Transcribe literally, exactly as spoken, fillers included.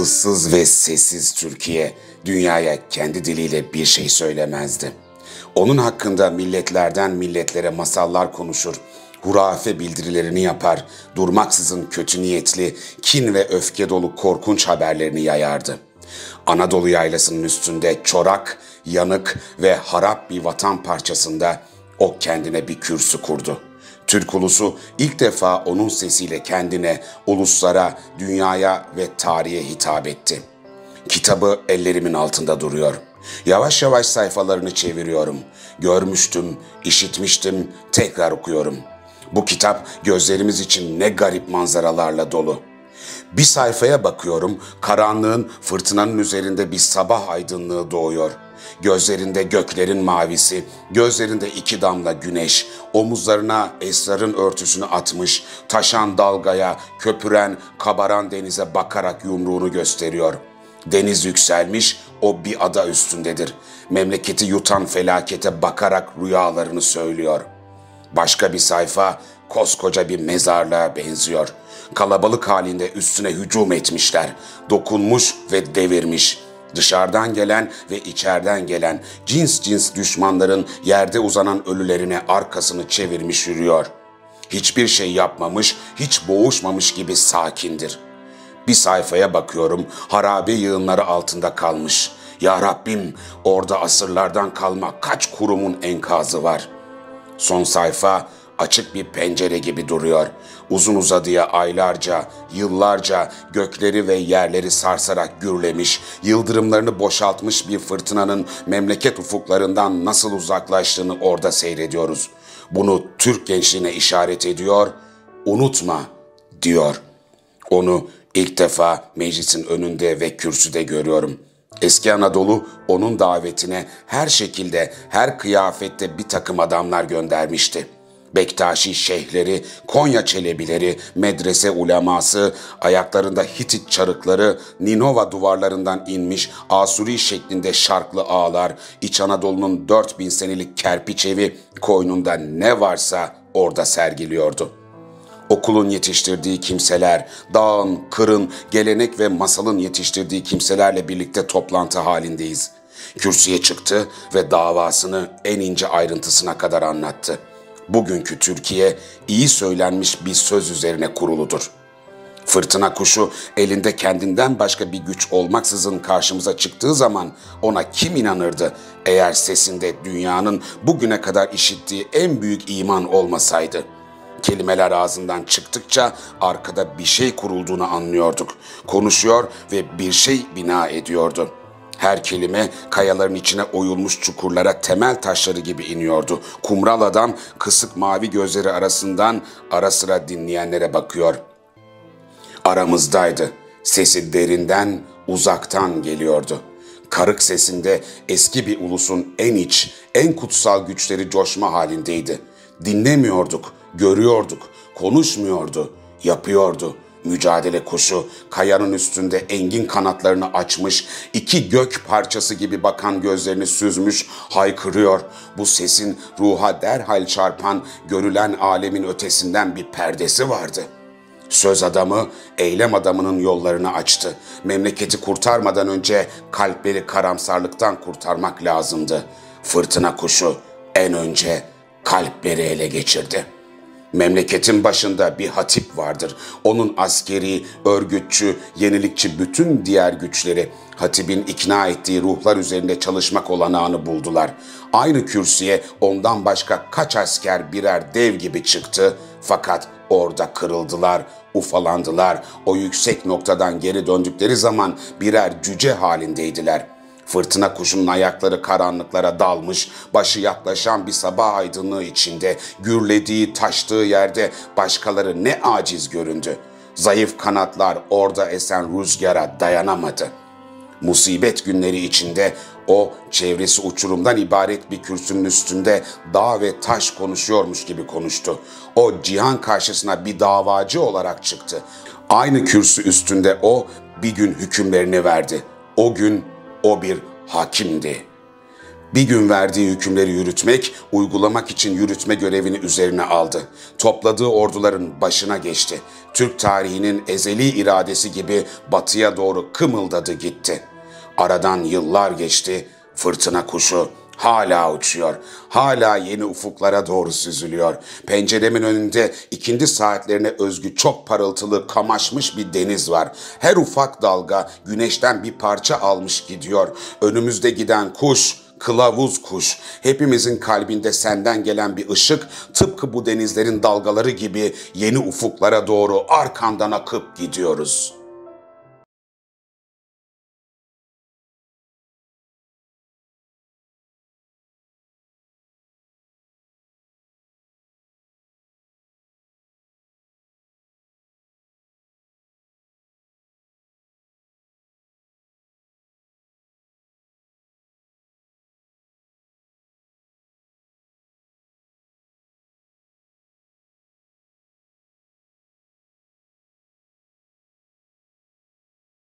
ıssız ve sessiz Türkiye dünyaya kendi diliyle bir şey söylemezdi. Onun hakkında milletlerden milletlere masallar konuşur, hurafe bildirilerini yapar, durmaksızın kötü niyetli, kin ve öfke dolu korkunç haberlerini yayardı. Anadolu yaylasının üstünde çorak, yanık ve harap bir vatan parçasında o kendine bir kürsü kurdu. Türk ulusu ilk defa onun sesiyle kendine, uluslara, dünyaya ve tarihe hitap etti. Kitabı ellerimin altında duruyor. Yavaş yavaş sayfalarını çeviriyorum. Görmüştüm, işitmiştim, tekrar okuyorum. Bu kitap gözlerimiz için ne garip manzaralarla dolu. Bir sayfaya bakıyorum, karanlığın, fırtınanın üzerinde bir sabah aydınlığı doğuyor. Gözlerinde göklerin mavisi, gözlerinde iki damla güneş, omuzlarına esrarın örtüsünü atmış, taşan dalgaya, köpüren, kabaran denize bakarak yumruğunu gösteriyor. Deniz yükselmiş, o bir ada üstündedir. Memleketi yutan felakete bakarak rüyalarını söylüyor. Başka bir sayfa koskoca bir mezarlığa benziyor. Kalabalık halinde üstüne hücum etmişler. Dokunmuş ve devirmiş. Dışarıdan gelen ve içeriden gelen cins cins düşmanların yerde uzanan ölülerine arkasını çevirmiş yürüyor. Hiçbir şey yapmamış, hiç boğuşmamış gibi sakindir. Bir sayfaya bakıyorum, harabe yığınları altında kalmış. Ya Rabbim, orada asırlardan kalma kaç kurumun enkazı var. Son sayfa açık bir pencere gibi duruyor. Uzun uzadıya aylarca, yıllarca gökleri ve yerleri sarsarak gürlemiş, yıldırımlarını boşaltmış bir fırtınanın memleket ufuklarından nasıl uzaklaştığını orada seyrediyoruz. Bunu Türk gençliğine işaret ediyor, unutma diyor. Onu ilk defa meclisin önünde ve kürsüde görüyorum. Eski Anadolu onun davetine her şekilde, her kıyafette bir takım adamlar göndermişti. Bektaşi şeyhleri, Konya çelebileri, medrese uleması, ayaklarında Hitit çarıkları, Ninova duvarlarından inmiş Asuri şeklinde şarklı ağlar, İç Anadolu'nun dört bin senelik kerpiç evi, koynunda ne varsa orada sergiliyordu. Okulun yetiştirdiği kimseler, dağın, kırın, gelenek ve masalın yetiştirdiği kimselerle birlikte toplantı halindeyiz. Kürsüye çıktı ve davasını en ince ayrıntısına kadar anlattı. Bugünkü Türkiye iyi söylenmiş bir söz üzerine kuruludur. Fırtına kuşu elinde kendinden başka bir güç olmaksızın karşımıza çıktığı zaman ona kim inanırdı eğer sesinde dünyanın bugüne kadar işittiği en büyük iman olmasaydı? Kelimeler ağzından çıktıkça arkada bir şey kurulduğunu anlıyorduk. Konuşuyor ve bir şey bina ediyordu. Her kelime kayaların içine oyulmuş çukurlara temel taşları gibi iniyordu. Kumral adam kısık mavi gözleri arasından ara sıra dinleyenlere bakıyor. Aramızdaydı. Sesi derinden, uzaktan geliyordu. Karık sesinde eski bir ulusun en iç, en kutsal güçleri coşma halindeydi. Dinlemiyorduk, görüyorduk, konuşmuyordu, yapıyordu. Mücadele kuşu kayanın üstünde engin kanatlarını açmış, iki gök parçası gibi bakan gözlerini süzmüş, haykırıyor. Bu sesin ruha derhal çarpan, görülen alemin ötesinden bir perdesi vardı. Söz adamı, eylem adamının yollarını açtı. Memleketi kurtarmadan önce kalpleri karamsarlıktan kurtarmak lazımdı. Fırtına kuşu en önce kalpleri ele geçirdi. Memleketin başında bir hatip vardır. Onun askeri, örgütçü, yenilikçi bütün diğer güçleri hatibin ikna ettiği ruhlar üzerinde çalışmak olanağını buldular. Aynı kürsüye ondan başka kaç asker birer dev gibi çıktı fakat orada kırıldılar, ufalandılar. O yüksek noktadan geri döndükleri zaman birer cüce halindeydiler. Fırtına kuşunun ayakları karanlıklara dalmış, başı yaklaşan bir sabah aydınlığı içinde, gürlediği, taştığı yerde başkaları ne aciz göründü. Zayıf kanatlar orada esen rüzgara dayanamadı. Musibet günleri içinde o çevresi uçurumdan ibaret bir kürsünün üstünde dağ ve taş konuşuyormuş gibi konuştu. O cihan karşısına bir davacı olarak çıktı. Aynı kürsü üstünde o bir gün hükümlerini verdi. O gün o bir hakimdi. Bir gün verdiği hükümleri yürütmek, uygulamak için yürütme görevini üzerine aldı. Topladığı orduların başına geçti. Türk tarihinin ezeli iradesi gibi batıya doğru kımıldadı gitti. Aradan yıllar geçti, fırtına kuşu hala uçuyor, hala yeni ufuklara doğru süzülüyor. Penceremin önünde ikindi saatlerine özgü çok parıltılı, kamaşmış bir deniz var. Her ufak dalga güneşten bir parça almış gidiyor. Önümüzde giden kuş, kılavuz kuş, hepimizin kalbinde senden gelen bir ışık, tıpkı bu denizlerin dalgaları gibi yeni ufuklara doğru arkandan akıp gidiyoruz.